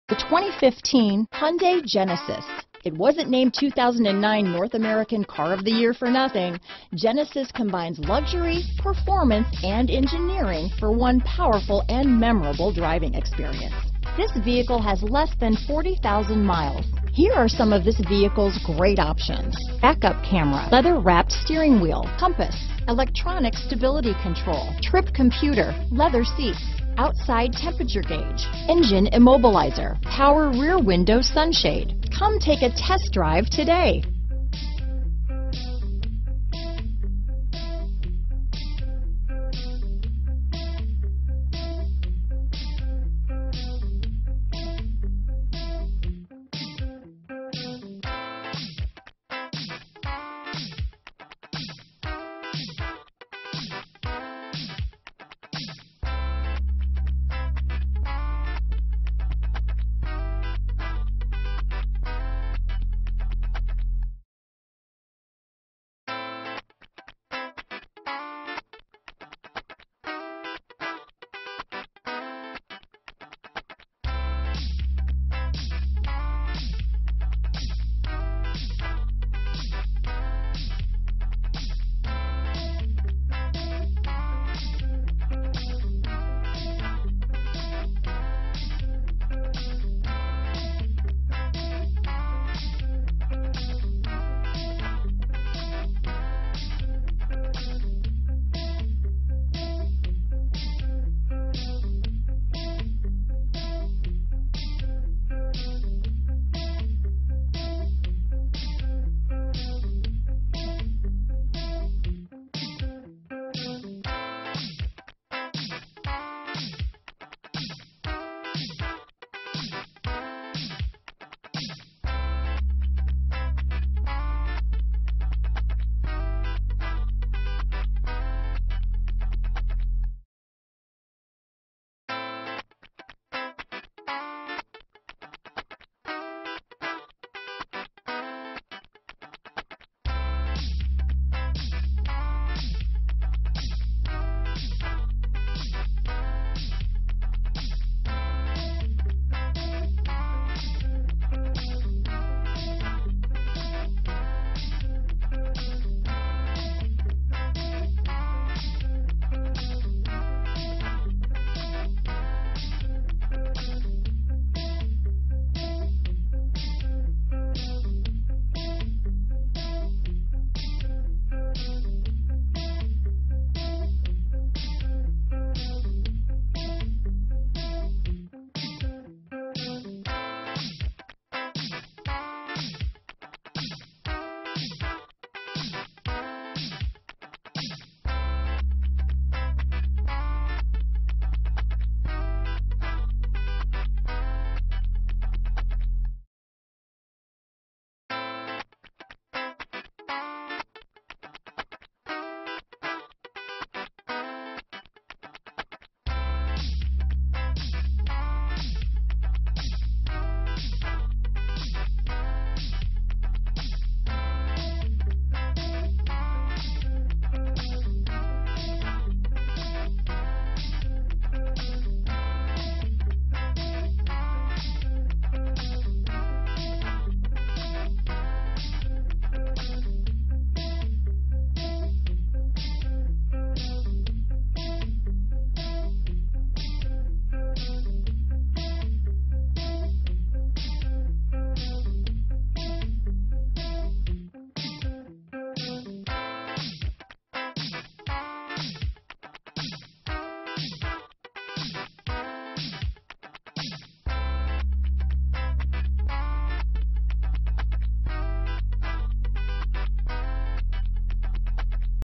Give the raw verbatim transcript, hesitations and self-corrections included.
The twenty fifteen Hyundai Genesis. It wasn't named two thousand nine North American Car of the Year for nothing. Genesis combines luxury, performance, and engineering for one powerful and memorable driving experience. This vehicle has less than forty thousand miles. Here are some of this vehicle's great options: backup camera, leather-wrapped steering wheel, compass, electronic stability control, trip computer, leather seats, outside temperature gauge, engine immobilizer, power rear window sunshade. Come take a test drive today.